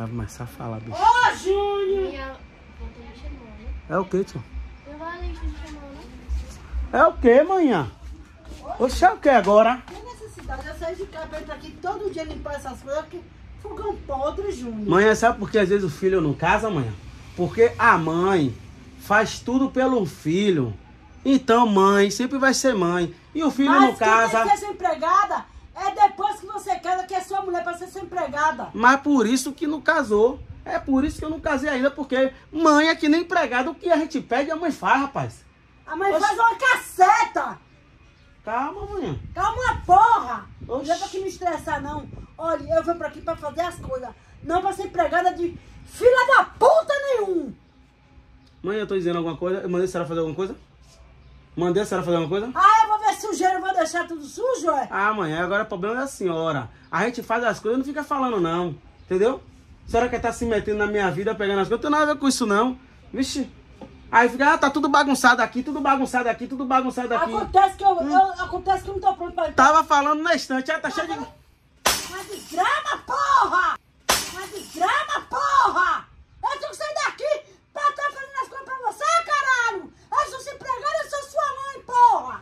Vai começar a falar, bicho. Ô, Júnior! Minha... me chamando. É o que, tio? Eu vou ali me chamando. É o que, manhã? Oxe, é o que agora? Tem necessidade de sair de cá pra entrar aqui todo dia limpar essas coisas, porque fogão podre, Júnior. Manhã, sabe por que às vezes o filho não casa, manhã? Porque a mãe faz tudo pelo filho. Então, mãe sempre vai ser mãe. E o filho não casa. Mas quem tem que ser sua empregada é depois que você casa, que é sua mulher pra ser sua empregada. Mas por isso que não casou. É por isso que eu não casei ainda, porque mãe é que nem empregada. O que a gente pede, a mãe faz, rapaz. A mãe Oxi. faz uma caceta. Calma, manhã. Calma uma porra. Oxi. Não é pra que me estressar, não. Olha, eu venho pra aqui pra fazer as coisas. Não pra ser empregada de filha da puta nenhum. Mãe, eu tô dizendo alguma coisa? Eu mandei a senhora fazer alguma coisa? Mandei a senhora fazer alguma coisa? Ah, eu vou ver sujeira, eu vou deixar tudo sujo, é? Ah, mãe, agora o problema é da senhora. A gente faz as coisas e não fica falando, não. Entendeu? A senhora quer estar se metendo na minha vida, pegando as coisas. Não tem nada a ver com isso, não. Vixe. Aí fica, tá tudo bagunçado aqui, tudo bagunçado aqui, tudo bagunçado aqui. Acontece que acontece que eu não tô pronto pra... Tava falando na estante, tá cheio de... Mas desgrama, porra! Mas desgrama, porra! Eu tenho que sair daqui pra estar fazendo as coisas pra você, caralho! Eu sou sua empregada, eu sou sua mãe, porra!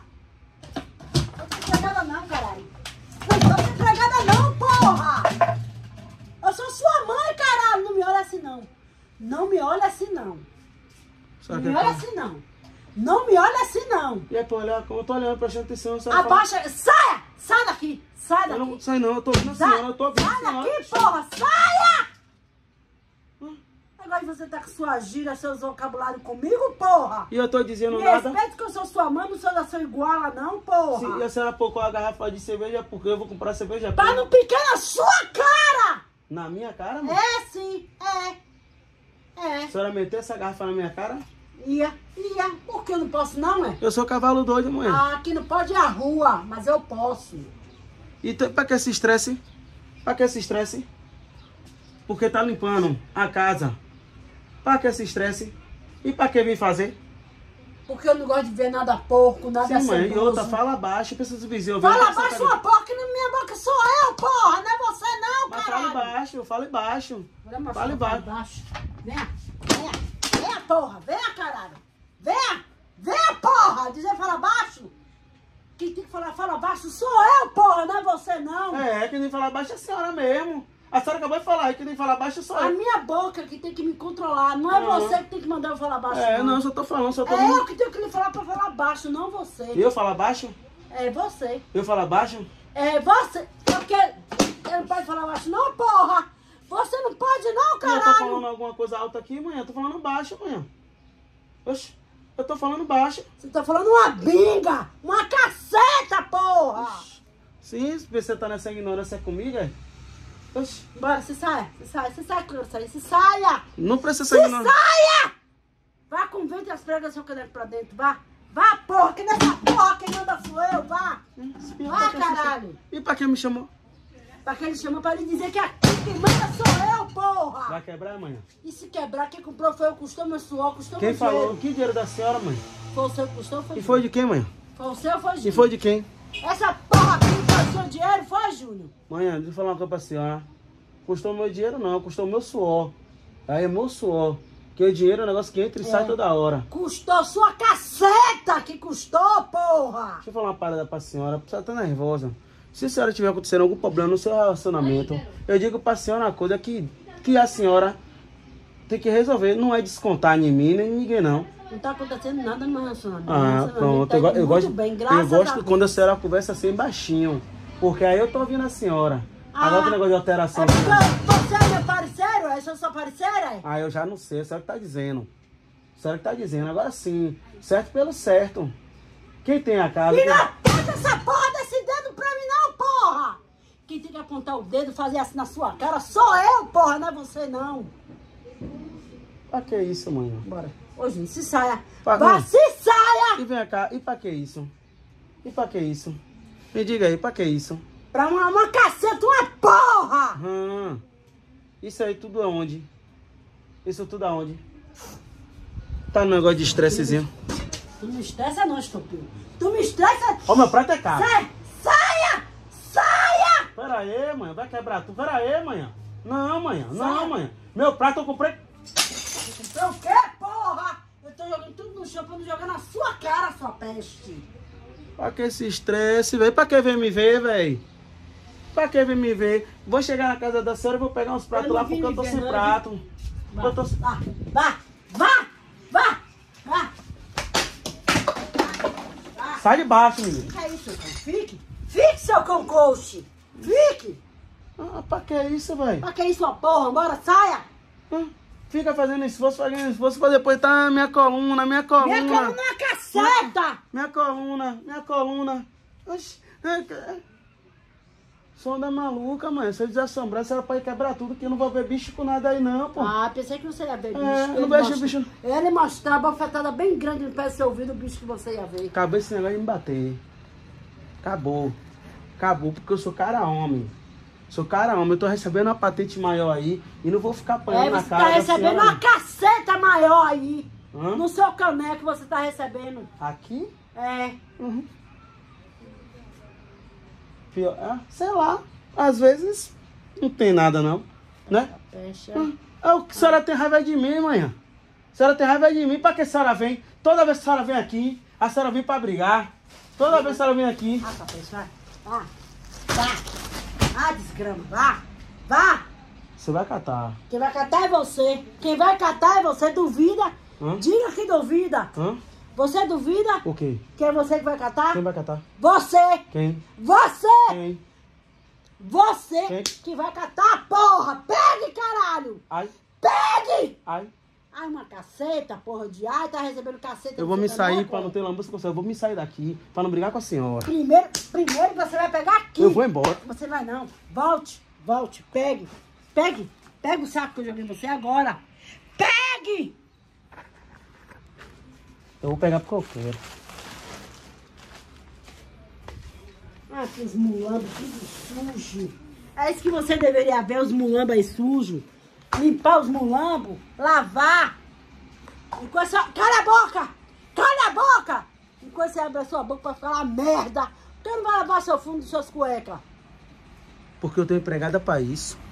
Eu não sou empregada não, caralho! Não sou sua empregada não, porra! Eu sou sua mãe, caralho! Não me olha assim, não! Não me olha assim, não! Não me olha assim, não! Não me olha assim, não! E aí, pô, olha, como eu tô olhando, prestando atenção, a senhora Abaixa! Saia! Sai daqui! Sai Eu daqui! não sai não, eu tô ouvindo a senhora, eu tô ouvindo a Sai senhora. daqui, porra! Saia! Agora você tá com sua gíria, seus vocabulários comigo, porra! E eu tô dizendo Me nada. respeita que eu sou sua mãe, não sou da sua iguala, não, porra! Se a senhora pôr a garrafa de cerveja, porque eu vou comprar cerveja. Pra não picar na sua cara! Na minha cara, mano? É sim, é. A senhora meter essa garrafa na minha cara? Ia. Por que eu não posso não, é? Eu sou cavalo doido, mãe. Ah, aqui não pode ir à rua, mas eu posso. E pra que esse estresse? Pra que esse estresse? Porque tá limpando a casa. Pra que esse estresse? E pra que vir fazer? Porque eu não gosto de ver nada porco, nada Sim, mãe. E ceboso. outra, fala baixo, precisa dos vizinhos ouvir. Fala Essa baixo cara- uma porca, que na minha boca sou eu, porra, não é você não, Mas caralho. fale baixo. Fala Fale baixo. baixo. Venha, porra, venha, caralho. Venha, porra. Dizer fala baixo. Quem tem que falar fala baixo sou eu, porra, não é você não. É, quem tem que falar baixo é a senhora mesmo. A senhora acabou de falar aí, quem tem que falar baixo sou A eu. minha boca que tem que me controlar, não é você que tem que mandar eu falar baixo. Não, só tô falando, só tô... É eu que tenho que lhe falar pra falar baixo, não você. Eu falar baixo? É você. Eu falar baixo? É você. Porque ele não pode falar baixo não, porra. Você não pode não, Eu tô caralho. falando alguma coisa alta aqui, manhã. Eu tô falando baixo, manhã. Oxe, eu tô falando baixo. Você tá falando uma binga, uma caceta, porra. Sim, se você tá nessa ignorância comigo, é? Oxe, Bora, se saia que eu sair, se saia. não precisa Se ser ignorância. saia! Vá com o vento e as pregas do seu caneco pra dentro, vá. Vá, porra, que nessa porra quem manda sou eu, vá. Vá, caralho. E pra que me chamou? Pra que ele chamou pra ele dizer que aqui quem manda sou eu, porra. Vai quebrar, manhã? E se quebrar, quem comprou foi eu, custou meu suor, custou Quem meu falou? dinheiro. Que dinheiro da senhora, mãe? Foi o seu que custou, foi E foi de quem, manhã? Foi o seu, foi E Júnior. foi de quem? Essa porra aqui foi o seu dinheiro, foi, Júnior. Manhã, deixa eu falar uma coisa pra senhora. Custou meu dinheiro não, custou meu suor. Aí é meu suor. Porque o dinheiro é um negócio que entra e sai toda hora. Custou sua caceta que custou, porra. Deixa eu falar uma parada pra senhora, a senhora tá nervosa. Se a senhora tiver acontecendo algum problema no seu relacionamento, eu digo pra senhora uma coisa que a senhora tem que resolver. Não é descontar em mim, nem em ninguém, não. Não tá acontecendo nada no meu relacionamento. Ah, pronto. Eu gosto Deus. quando a senhora conversa assim baixinho. Porque aí eu tô ouvindo a senhora. Agora tem negócio de alteração. É porque você é meu parceiro? É? Eu sou sua parceira? Ah, eu já não sei, a senhora que tá dizendo. A senhora que tá dizendo. Agora sim, certo pelo certo. Quem tem a casa... E não aponta essa porra desse dedo pra mim não, porra! Quem tem que apontar o dedo, fazer assim na sua cara, sou eu, porra, não é você não. Pra que isso, mãe? Bora. Ô, gente, se saia. Pra Vá, quê? se saia! E vem cá, e pra que isso? E pra que isso? Me diga aí, pra que isso? Pra uma caceta, uma porra! Isso aí tudo aonde? Isso tudo aonde? Tá no negócio de estressezinho. Tu me estressa não, estúpido. Tu me estressa... Ó, meu prato é caro. Saia! Saia! Pera aí, mãe, vai quebrar tu. Pera aí, mãe. Não, manhã. Não, manhã. Meu prato eu comprei. Você comprou o quê, porra? Eu tô jogando tudo no chão pra não jogar na sua cara, sua peste. Pra que esse estresse, velho? Pra que vem me ver, velho? Pra que vem me ver? Vou chegar na casa da senhora e vou pegar uns pratos lá porque eu tô sem prato. Vá, Eu tô... vá, vá, vá, vá, vá. Sai de baixo, menino. Fica aí, seu cão. Fique. Fique, seu cão coach. Fique. Ah, pra que isso, velho? Pra que isso, sua porra? Bora, saia. Fica fazendo esforço pra depois tá minha coluna. Minha coluna é uma caceta. Minha coluna. Oxi. Sonda maluca, mãe. Se eu desassombrar, você pode quebrar tudo, que eu não vou ver bicho com nada aí, não, pô. Ah, pensei que você ia ver bicho. Não vejo bicho. Ele mostrava uma bofetada bem grande no pé do seu ouvido, o bicho que você ia ver. Acabou esse negócio de me bater. Acabou, porque eu sou cara homem. Eu tô recebendo uma patente maior aí e não vou ficar apanhando na Você cara tá da recebendo senhora. uma caceta maior aí. Hã? No seu caneco você tá recebendo. Aqui? É. Uhum. Pior, sei lá, às vezes não tem nada não, né? Fecha. A senhora tem raiva de mim, manhã. A senhora tem raiva de mim, pra que a senhora vem? Toda vez que a senhora vem aqui, a senhora vem pra brigar. Toda vez que a senhora vem aqui. Ah, papai, vai. Vá. Ah, desgrama. Vá. Você vai catar. Quem vai catar é você. Quem vai catar é você. Duvida. Hã? Diga que duvida. Hã? Você duvida? O quê? Que é você que vai catar? Quem vai catar? Você. Quem? Você. Quem? Você Quem? que vai catar, porra. Pegue, caralho. Ai, Pegue. ai. Ai, uma caceta, porra de ai, tá recebendo caceta. Eu vou me você sair também, pra não porra. ter lambuça com você. Eu vou me sair daqui pra não brigar com a senhora. Primeiro você vai pegar aqui. Eu vou embora. Você vai não. Volte. Pegue. Pega o saco que eu joguei em você agora. Pegue! Eu vou pegar porque eu quero. Ah, que os mulambos, tudo sujo. É isso que você deveria ver, os mulambos aí sujos. Limpar os mulambos, lavar. Enquanto você... Cala a boca! Enquanto você abre a sua boca pra falar merda, você não vai lavar seu fundo de suas cuecas. Porque eu tô empregada pra isso.